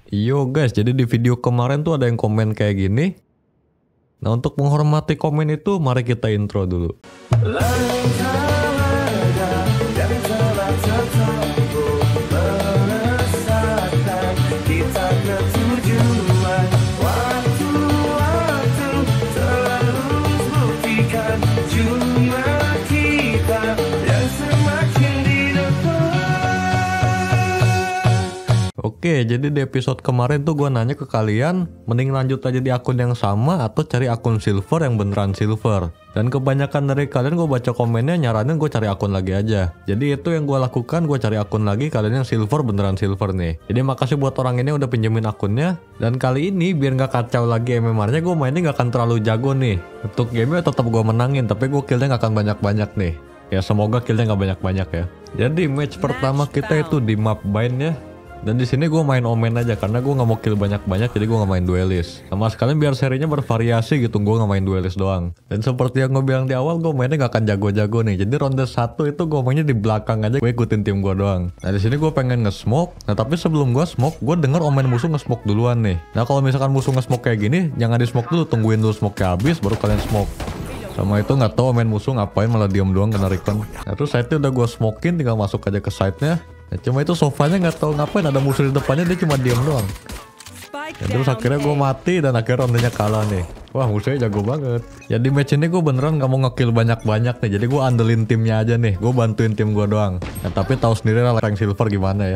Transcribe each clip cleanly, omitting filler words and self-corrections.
Yo guys, jadi di video kemarin tuh ada yang komen kayak gini. Nah, untuk menghormati komen itu, mari kita intro dulu. Oke, jadi di episode kemarin tuh gue nanya ke kalian, mending lanjut aja di akun yang sama atau cari akun silver yang beneran silver. Dan kebanyakan dari kalian gue baca komennya nyaranin gue cari akun lagi aja. Jadi itu yang gue lakukan, gue cari akun lagi, kalian yang silver beneran silver nih. Jadi makasih buat orang ini yang udah pinjemin akunnya. Dan kali ini biar nggak kacau lagi MMR-nya, gue mainnya nggak akan terlalu jago nih. Untuk gamenya tetap gue menangin, tapi gue killnya nggak akan banyak-banyak nih. Ya semoga killnya nggak banyak-banyak ya. Jadi match pertama kita itu di map Bind ya. Dan di sini gue main Omen aja karena gue nggak mau kill banyak-banyak, jadi gue nggak main duelist. Sama sekalian biar serinya bervariasi gitu, gue nggak main duelist doang. Dan seperti yang gue bilang di awal, gue mainnya nggak akan jago-jago nih. Jadi ronde 1 itu gue mainnya di belakang aja, gue ikutin tim gue doang. Nah di sini gue pengen nge-smoke. Nah tapi sebelum gue smoke, gue denger Omen musuh nge-smoke duluan nih. Nah kalau misalkan musuh nge-smoke kayak gini, jangan di-smoke dulu, tungguin dulu smoke-nya habis, baru kalian smoke. Sama itu nggak tahu Omen musuh ngapain malah diam doang kena recon. Nah terus site-nya udah gue smokein, tinggal masuk aja ke site-nya. Nah, cuma itu sofanya nggak tahu ngapain, ada musuh di depannya, dia cuma diam doang. Ya, terus akhirnya gue mati dan akhirnya rondenya kalah nih. Wah musuhnya jago banget. Jadi match ini gue beneran nggak mau ngekill banyak-banyak nih. Jadi gue andelin timnya aja nih. Gue bantuin tim gue doang. Nah, tapi tahu sendiri lah rank silver gimana ya.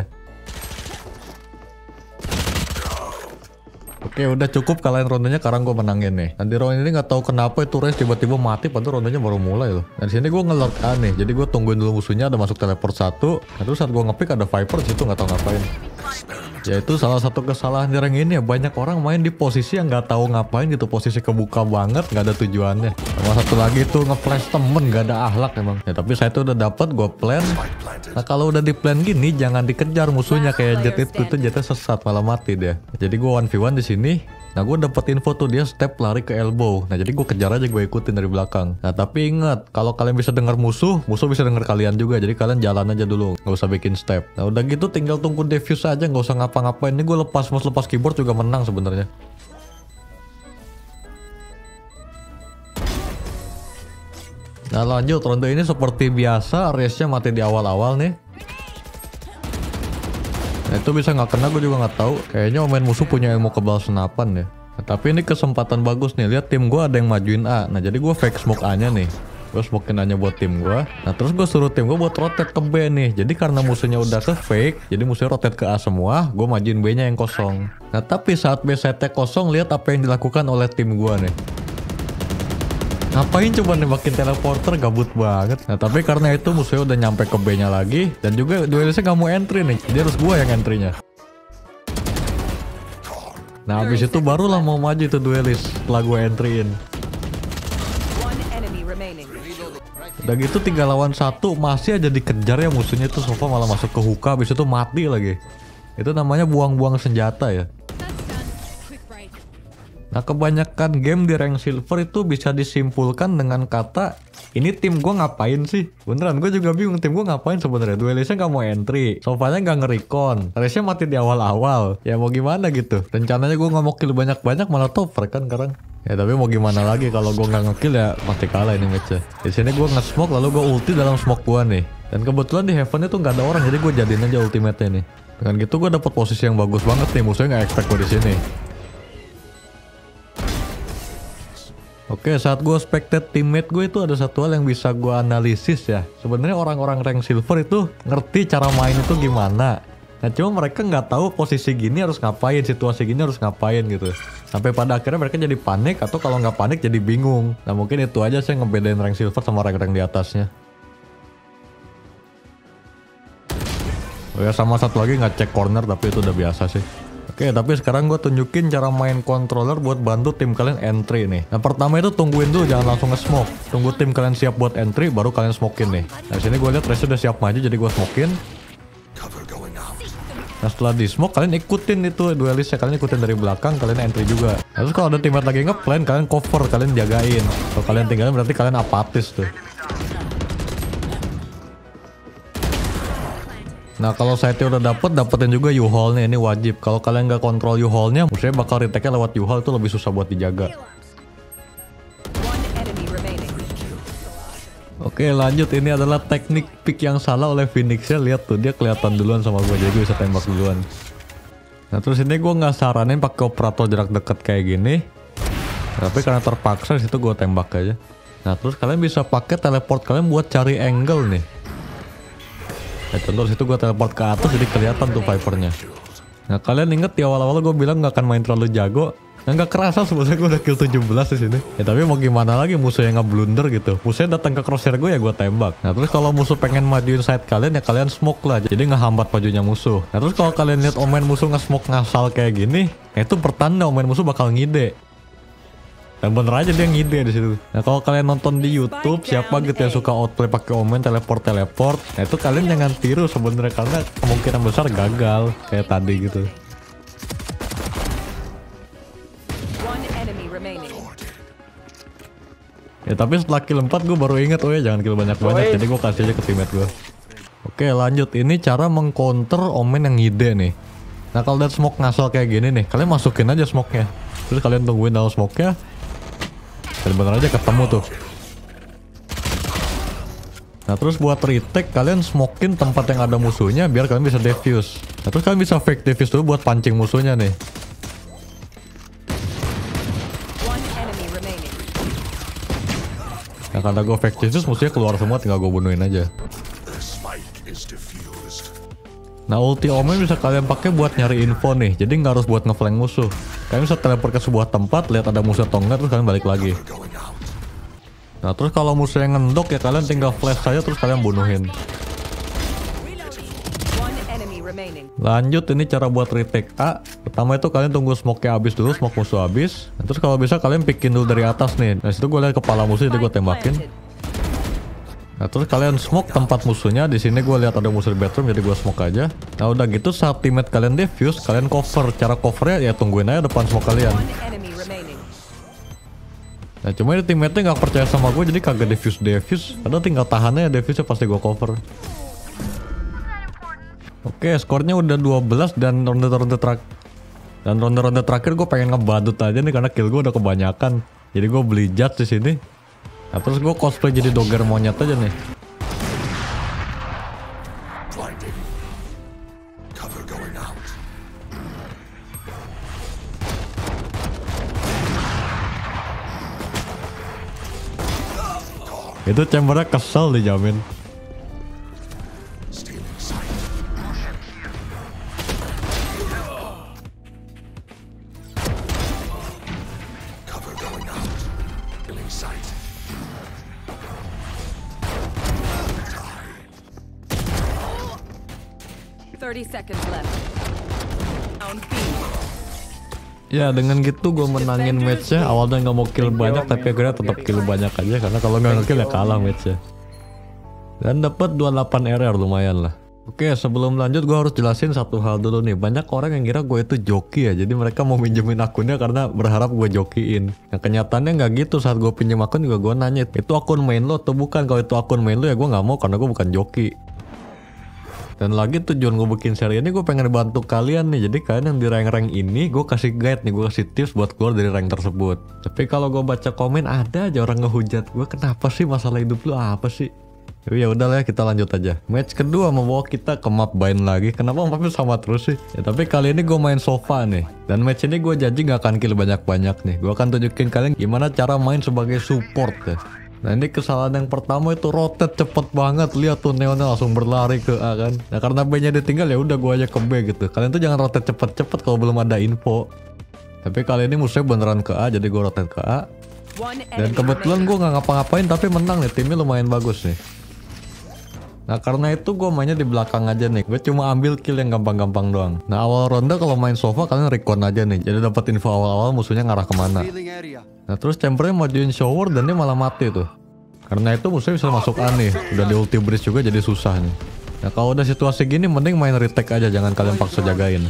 Oke udah cukup kalian rondenya, sekarang gue menangin nih. Dan di round ini nggak tahu kenapa itu race tiba-tiba mati padahal rondenya baru mulai loh. Dan sini gue ngelord A nih, jadi gue tungguin dulu musuhnya ada masuk teleport 1. Nah terus saat gue ngepick ada Viper di situ nggak tahu ngapain. Ya itu salah satu kesalahan di rank ini ya, banyak orang main di posisi yang nggak tahu ngapain gitu, posisi kebuka banget, nggak ada tujuannya. Sama satu lagi itu nge-flash temen, nggak ada akhlak emang. Ya tapi saya tuh udah dapat, gue plan. Nah kalau udah di plan gini jangan dikejar musuhnya kayak Jet itu Jetnya sesat malah mati dia. Jadi gue 1v1 di sini. Nah gue dapet info tuh dia step lari ke elbow. Nah jadi gue kejar aja, gue ikutin dari belakang. Nah tapi ingat, kalau kalian bisa dengar musuh bisa dengar kalian juga. Jadi kalian jalan aja dulu, nggak usah bikin step. Nah udah gitu tinggal tunggu defuse aja, nggak usah ngapa-ngapain. Ini gue lepas keyboard juga menang sebenarnya. Nah lanjut ronde ini seperti biasa, race-nya mati di awal-awal nih. Nah itu bisa nggak kena, gue juga nggak tahu. Kayaknya Omen musuh punya ilmu kebal senapan ya. Nah, tapi ini kesempatan bagus nih. Lihat tim gue ada yang majuin A. Nah jadi gue fake smoke A nya nih. Gue smokein A nya buat tim gue. Nah terus gue suruh tim gue buat rotate ke B nih. Jadi karena musuhnya udah ke fake, jadi musuhnya rotate ke A semua. Gue majuin B nya yang kosong. Nah tapi saat B site kosong, lihat apa yang dilakukan oleh tim gue nih. Ngapain coba nembakin teleporter, gabut banget. Nah tapi karena itu musuhnya udah nyampe ke B nya lagi. Dan juga duelistnya gak mau entry nih, dia harus gua yang entry-nya. Nah habis itu barulah mau maju itu duelist setelah gua entry-in. Udah gitu 3 lawan 1 masih aja dikejar ya musuhnya tuh. Sova malah masuk ke hookah, habis itu mati lagi. Itu namanya buang-buang senjata ya. Nah kebanyakan game di rank silver itu bisa disimpulkan dengan kata, ini tim gue ngapain sih? Beneran gue juga bingung tim gue ngapain sebenarnya. Duelistnya nggak mau entry, sofanya nggak nge-recon, race-nya mati di awal-awal. Ya mau gimana gitu. Rencananya gue nggak mau kill banyak-banyak malah top frag kan sekarang. Ya tapi mau gimana lagi, kalau gue nggak nge-kill ya pasti kalah ini match-nya. Di sini gue nge-smoke lalu gue ulti dalam smoke gue nih. Dan kebetulan di heaven itu nggak ada orang, jadi gue jadiin aja ultimate-nya nih. Dengan gitu gue dapet posisi yang bagus banget nih, musuhnya nggak expect gue di sini. Oke, saat gue spectate teammate gue itu ada satu hal yang bisa gue analisis ya. Sebenarnya orang-orang rank silver itu ngerti cara main itu gimana. Nah cuma mereka nggak tahu posisi gini harus ngapain, situasi gini harus ngapain gitu. Sampai pada akhirnya mereka jadi panik, atau kalau nggak panik jadi bingung. Nah mungkin itu aja sih yang ngebedain rank silver sama rank-rank di atasnya. Oh ya sama satu lagi nggak cek corner, tapi itu udah biasa sih. Oke, tapi sekarang gue tunjukin cara main controller buat bantu tim kalian entry nih. Nah pertama itu tungguin dulu, jangan langsung nge-smoke. Tunggu tim kalian siap buat entry, baru kalian smokein nih. Nah sini gue lihat race udah siap maju, jadi gue smokein. Nah setelah di smoke, kalian ikutin itu duelistnya, kalian ikutin dari belakang, kalian entry juga. Nah, terus kalau ada teammate lagi nge-plan, kalian cover, kalian jagain. Kalau kalian tinggalin berarti kalian apatis tuh. Nah kalau site-nya udah dapetin juga U-haul-nya, ini wajib. Kalau kalian nggak kontrol U-haul-nya, musuhnya bakal retake-nya lewat U-haul, itu lebih susah buat dijaga. Oke lanjut, ini adalah teknik pick yang salah oleh Phoenix-nya. Lihat tuh, dia kelihatan duluan sama gue, jadi gue bisa tembak duluan. Nah terus ini gue nggak saranin pakai operator jarak dekat kayak gini, tapi karena terpaksa situ gue tembak aja. Nah terus kalian bisa pakai teleport kalian buat cari angle nih. Nah contoh situ gue teleport ke atas jadi kelihatan tuh Viper-nya. Nah kalian inget di awal-awal gue bilang nggak akan main terlalu jago. Nah nggak kerasa sebenarnya gue udah kill 17 di sini. Ya tapi mau gimana lagi, musuh yang nge-blunder gitu. Musuhnya datang ke crosshair gue ya gue tembak. Nah terus kalau musuh pengen majuin side kalian ya kalian smoke lah. Jadi ngehambat majunya musuh. Nah terus kalau kalian lihat omen musuh nge-smoke ngasal kayak gini, ya itu pertanda omen musuh bakal ngide. Dan bener aja dia ngide di situ. Nah kalau kalian nonton di YouTube siapa gitu yang suka outplay pakai omen teleport, nah itu kalian jangan tiru sebenarnya karena kemungkinan besar gagal kayak tadi gitu. Ya tapi setelah kill 4 gue baru inget, oh ya jangan kill banyak-banyak, jadi gue kasih aja ke teammate gue. Oke lanjut, ini cara mengcounter omen yang ngide nih. Nah kalau lihat smoke ngasal kayak gini nih, kalian masukin aja smoke-nya. Terus kalian tungguin dalam smoke-nya. Dan bener aja ketemu tuh. Nah terus buat retake kalian smokein tempat yang ada musuhnya biar kalian bisa defuse. Nah terus kalian bisa fake defuse dulu buat pancing musuhnya nih. Nah karena gue fake defuse musuhnya keluar semua, tinggal gue bunuhin aja. Nah ulti omen bisa kalian pakai buat nyari info nih, jadi nggak harus buat ngeflank musuh. Kalian bisa teleport ke sebuah tempat, lihat ada musuh atau enggak, terus kalian balik lagi. Nah terus kalau musuh yang ngendok ya kalian tinggal flash saja terus kalian bunuhin. Lanjut, ini cara buat retake A. Pertama itu kalian tunggu smoke-nya habis dulu, smoke musuh habis. Nah, terus kalau bisa kalian pickin dulu dari atas nih. Nah situ gue lihat kepala musuh jadi gue tembakin. Nah terus kalian smoke tempat musuhnya. Di sini gue lihat ada musuh di bedroom jadi gue smoke aja. Nah udah gitu saat teammate kalian defuse, kalian cover. Cara covernya ya tungguin aja depan smoke kalian. Nah cuma ini teammate-nya nggak percaya sama gue jadi kagak defuse. Padahal tinggal tahannya ya defuse pasti gue cover. Oke, skornya udah 12 dan ronde-ronde terakhir gue pengen ngebadut aja nih karena kill gue udah kebanyakan. Jadi gue beli judge di sini. Nah, terus gue cosplay jadi dogger monyet aja nih. Itu chambernya kesel dijamin. sight. Ya dengan gitu gue menangin matchnya. Awalnya nggak mau kill banyak tapi akhirnya tetap kill banyak aja karena kalau nggak nge-kill ya kalah matchnya. Dan dapat 28 RR lumayan lah. Oke, sebelum lanjut gue harus jelasin satu hal dulu nih. Banyak orang yang kira gue itu joki ya. Jadi mereka mau minjemin akunnya karena berharap gue jokiin. Nah kenyataannya nggak gitu. Saat gue pinjem akun juga gue nanya, itu akun main lo atau bukan? Kalau itu akun main lo ya gue nggak mau karena gue bukan joki. Dan lagi tujuan gue bikin seri ini gue pengen bantu kalian nih. Jadi kalian yang di rank-rank ini gue kasih guide nih, gue kasih tips buat keluar dari rank tersebut. Tapi kalau gue baca komen ada aja orang ngehujat gue, kenapa sih masalah hidup lu apa sih? Ya udahlah ya, kita lanjut aja. Match kedua membawa kita ke map Bind lagi. Kenapa mapnya sama terus sih? Ya tapi kali ini gue main sofa nih. Dan match ini gue janji gak akan kill banyak-banyak nih. Gue akan tunjukin kalian gimana cara main sebagai support ya. Nah ini kesalahan yang pertama itu rotate cepet banget. Lihat tuh neonnya langsung berlari ke A kan. Nah karena B nya ditinggal ya udah gue aja ke B gitu. Kalian tuh jangan rotate cepet-cepet kalau belum ada info. Tapi kali ini musuhnya beneran ke A, jadi gue rotate ke A. Dan kebetulan gue gak ngapa-ngapain tapi menang nih. Timnya lumayan bagus nih. Nah karena itu gue mainnya di belakang aja nih. Gue cuma ambil kill yang gampang-gampang doang. Nah awal ronde kalau main sofa kalian recon aja nih. Jadi dapat info awal-awal musuhnya ngarah kemana. Nah terus chambernya majuin shower dan dia malah mati tuh. Karena itu musuhnya bisa masuk A nih. Udah di ulti breach juga jadi susah nih. Nah kalau udah situasi gini mending main retake aja. Jangan kalian paksa jagain.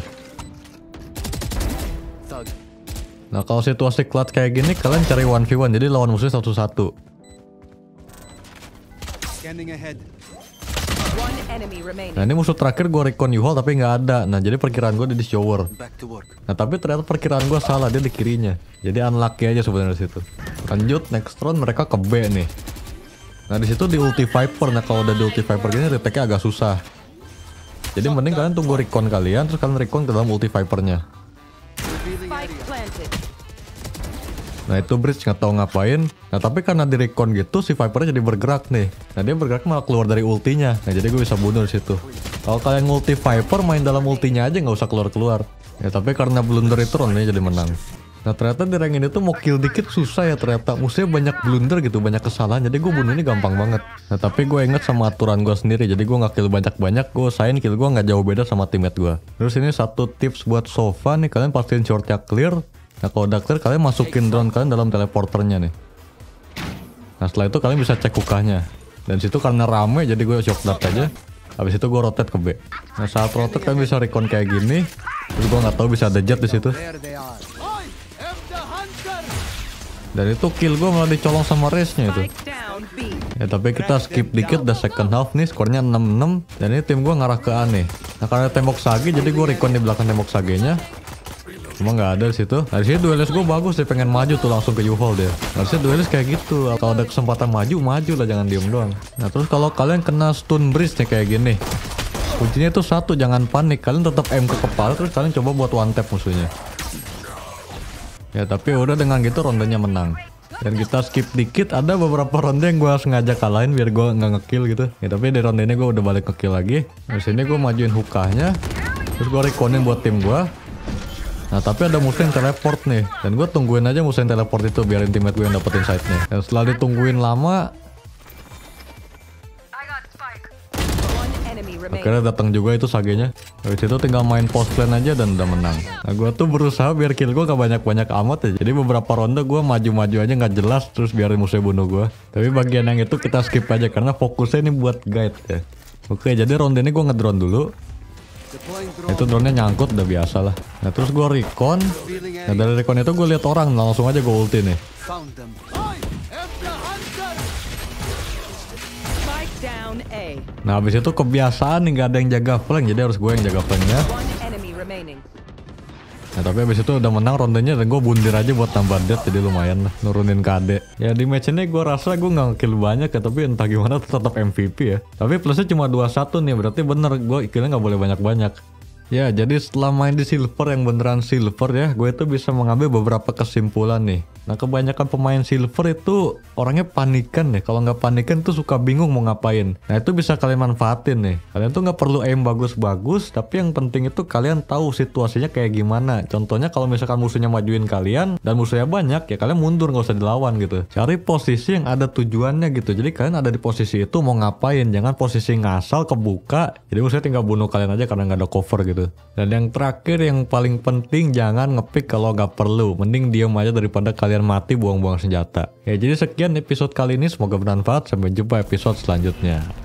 Nah kalau situasi clutch kayak gini kalian cari 1v1. Jadi lawan musuhnya 1-1. enemy remaining. Nah ini musuh terakhir gue recon U-Haul tapi nggak ada. Nah jadi perkiraan gue di shower. Back to work. Nah tapi ternyata perkiraan gue salah, dia di kirinya. Jadi unlucky aja sebenarnya situ. Lanjut next round mereka ke B nih. Nah di situ di ulti Viper. Nah kalau udah di ulti Viper gini retake-nya agak susah. Jadi mending kalian tunggu recon kalian terus kalian recon ke dalam ulti Vipernya. Spike planted. Nah itu Bridge nggak tahu ngapain. Nah tapi karena di recon gitu si Vipernya jadi bergerak nih. Nah dia bergerak malah keluar dari ultinya. Nah jadi gue bisa bunuh di situ. Kalau kalian ulti Viper main dalam ultinya aja nggak usah keluar. Ya tapi karena blunder itu roundnya jadi menang. Nah ternyata di rank ini tuh mau kill dikit susah ya ternyata. Musuhnya banyak blunder gitu, banyak kesalahan. Jadi gue bunuh ini gampang banget. Nah tapi gue inget sama aturan gue sendiri. Jadi gue nggak kill banyak-banyak. Gue usahain kill gue nggak jauh beda sama teammate gue. Terus ini satu tips buat Sova nih. Kalian pastiin shortnya clear. Nah kalau udah clear kalian masukin drone kalian dalam teleporternya nih. Nah setelah itu kalian bisa cek hukahnya. Dan situ karena rame jadi gue shock dart aja. Habis itu gue rotate ke B. Nah saat rotate kalian bisa recon kayak gini. Terus gue nggak tahu bisa ada jet di situ. Dan itu kill gue malah dicolong sama race-nya itu. Spike down B. Ya tapi kita skip dikit udah second half nih skornya 6-6. Dan ini tim gue ngarah ke A nih. Nah karena tembok Sage jadi gue recon di belakang tembok Sage-nya. Cuma nggak ada di situ. Nah di sini duelis gue bagus dia pengen maju tuh langsung ke U-Haul dia. Harusnya duelis kayak gitu. Kalau ada kesempatan maju lah jangan diem doang. Nah terus kalau kalian kena stun bridge nih kayak gini. Kuncinya itu satu jangan panik. Kalian tetap aim ke kepala terus kalian coba buat one tap musuhnya. Ya tapi udah dengan gitu rondenya menang. Dan kita skip dikit ada beberapa ronde yang gue sengaja kalahin biar gue nggak ngekill gitu. Ya tapi di ronde ini gue udah balik ngekill lagi. Di sini gue majuin hukahnya. Terus gue reconin buat tim gue. Nah tapi ada musuh yang teleport nih. Dan gue tungguin aja musuh yang teleport itu biarin teammate gue yang dapetin side-nya. Dan setelah ditungguin lama akhirnya datang juga itu Sage-nya. Habis itu tinggal main post lane aja dan udah menang. Nah gue tuh berusaha biar kill gue gak banyak-banyak amat ya. Jadi beberapa ronde gue maju-maju aja gak jelas terus biarin musuhnya bunuh gue. Tapi bagian yang itu kita skip aja karena fokusnya ini buat guide ya. Oke jadi ronde ini gue ngedrone dulu. Itu drone-nya nyangkut udah biasa lah. Nah terus gue recon. Nah dari recon itu gue lihat orang langsung aja gue ulti nih. Down A. Nah habis itu kebiasaan nih gak ada yang jaga flank jadi harus gue yang jaga flanknya. One enemy remaining. Nah tapi habis itu udah menang rondenya dan gue bundir aja buat tambah death jadi lumayan lah nurunin KD. Ya di match ini gue rasa gue gak kill banyak ya tapi entah gimana tetap MVP ya. Tapi plusnya cuma 21 nih berarti bener gue killnya gak boleh banyak-banyak. Ya jadi setelah main di silver yang beneran silver ya gue itu bisa mengambil beberapa kesimpulan nih. Nah kebanyakan pemain silver itu orangnya panikan deh. Kalau nggak panikan tuh suka bingung mau ngapain. Nah itu bisa kalian manfaatin nih. Kalian tuh nggak perlu aim bagus-bagus. Tapi yang penting itu kalian tahu situasinya kayak gimana. Contohnya kalau misalkan musuhnya majuin kalian dan musuhnya banyak ya kalian mundur nggak usah dilawan gitu. Cari posisi yang ada tujuannya gitu. Jadi kalian ada di posisi itu mau ngapain. Jangan posisi ngasal kebuka. Jadi musuhnya tinggal bunuh kalian aja karena nggak ada cover gitu. Dan yang terakhir yang paling penting jangan ngepick kalau nggak perlu. Mending diem aja daripada kalian mati buang-buang senjata. Ya jadi sekian episode kali ini semoga bermanfaat. Sampai jumpa episode selanjutnya.